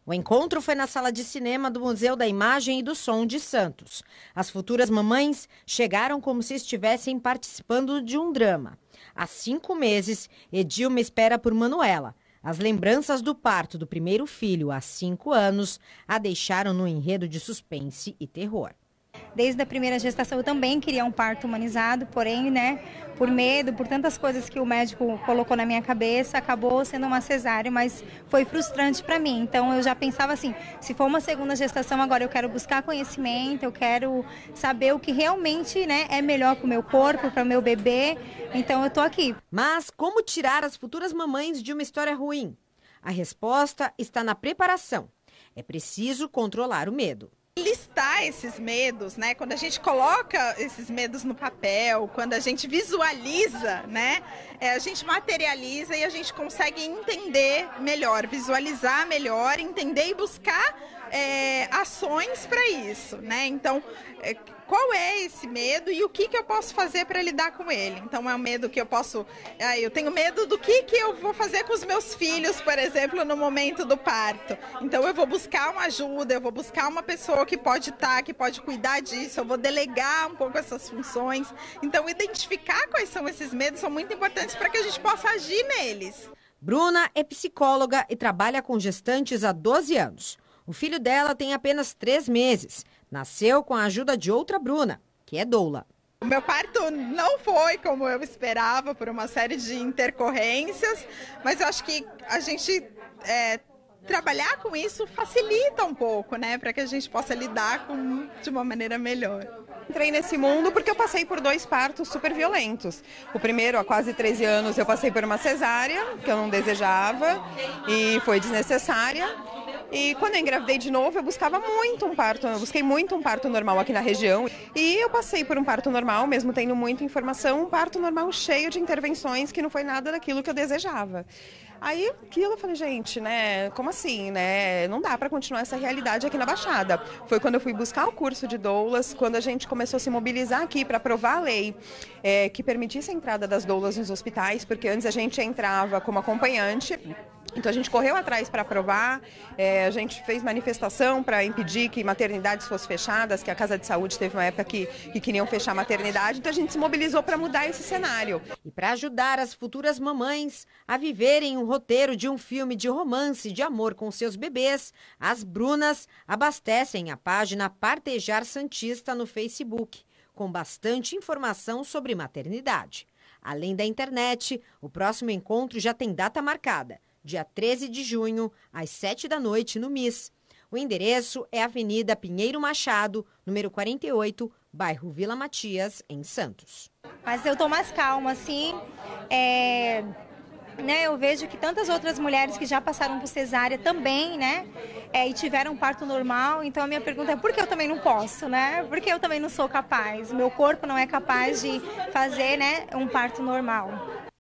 O encontro foi na sala de cinema do Museu da Imagem e do Som de Santos. As futuras mamães chegaram como se estivessem participando de um drama. Há 5 meses, Edilma espera por Manuela. As lembranças do parto do primeiro filho há 5 anos a deixaram no enredo de suspense e terror. Desde a primeira gestação eu também queria um parto humanizado, porém, por medo, por tantas coisas que o médico colocou na minha cabeça, acabou sendo uma cesárea, mas foi frustrante para mim. Então eu já pensava assim, se for uma segunda gestação, agora eu quero buscar conhecimento, eu quero saber o que realmente é melhor para o meu corpo, para o meu bebê, então eu estou aqui. Mas como tirar as futuras mamães de uma história ruim? A resposta está na preparação. É preciso controlar o medo. Listar esses medos, quando a gente coloca esses medos no papel, quando a gente visualiza, a gente materializa e a gente consegue entender melhor, visualizar melhor, entender e buscar ações para isso, Então, qual é esse medo e o que eu posso fazer para lidar com ele? Então, é um medo que eu tenho medo do que eu vou fazer com os meus filhos, por exemplo, no momento do parto. Então, eu vou buscar uma ajuda, eu vou buscar uma pessoa que pode cuidar disso, eu vou delegar um pouco essas funções. Então, identificar quais são esses medos são muito importantes para que a gente possa agir neles. Bruna é psicóloga e trabalha com gestantes há 12 anos. O filho dela tem apenas 3 meses. Nasceu com a ajuda de outra Bruna, que é doula. O meu parto não foi como eu esperava, por uma série de intercorrências, mas eu acho que a gente trabalhar com isso facilita um pouco, para que a gente possa lidar de uma maneira melhor. Entrei nesse mundo porque eu passei por 2 partos super violentos. O primeiro, há quase 13 anos, eu passei por uma cesárea, que eu não desejava, e foi desnecessária. E quando eu engravidei de novo, eu busquei muito um parto normal aqui na região. E eu passei por um parto normal, mesmo tendo muita informação, um parto normal cheio de intervenções que não foi nada daquilo que eu desejava. Aí aquilo eu falei, gente, como assim, Não dá para continuar essa realidade aqui na Baixada. Foi quando eu fui buscar o curso de doulas, quando a gente começou a se mobilizar aqui para aprovar a lei que permitisse a entrada das doulas nos hospitais, porque antes a gente entrava como acompanhante. Então a gente correu atrás para aprovar, a gente fez manifestação para impedir que maternidades fossem fechadas, que a Casa de Saúde teve uma época que queriam fechar a maternidade, então a gente se mobilizou para mudar esse cenário. E para ajudar as futuras mamães a viverem o roteiro de um filme de romance de amor com seus bebês, as Brunas abastecem a página Partejar Santista no Facebook, com bastante informação sobre maternidade. Além da internet, o próximo encontro já tem data marcada. Dia 13 de junho, às 7 da noite, no MIS. O endereço é Avenida Pinheiro Machado, número 48, bairro Vila Matias, em Santos. Mas eu estou mais calma, assim. Eu vejo que tantas outras mulheres que já passaram por cesárea também, e tiveram parto normal. Então a minha pergunta é por que eu também não posso, Por que eu também não sou capaz? O meu corpo não é capaz de fazer, um parto normal.